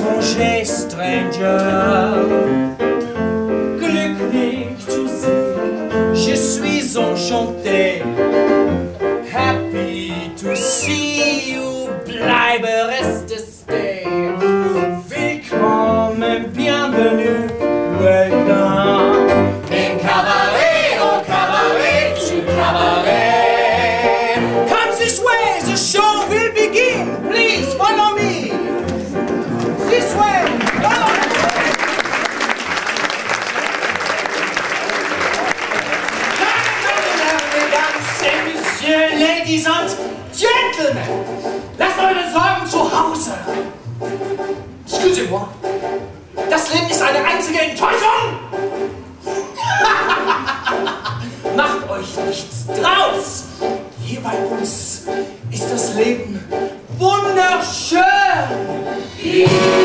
étranger, stranger. Glücklich zu sehen, je suis enchanté. Happy to see you, bleibe, reste, stay. Willkommen, bienvenue, welcome. Im Cabaret, au cabaret, du cabaret. Come this way, the show will begin. Please follow me. This way. Follow me. Mesdames, Ladies and Gentlemen, lasst eure Sorgen zu Hause. Excusez-moi, das Leben ist eine einzige Enttäuschung. Macht euch nichts draus. Hier bei uns ist das Leben wunderschön.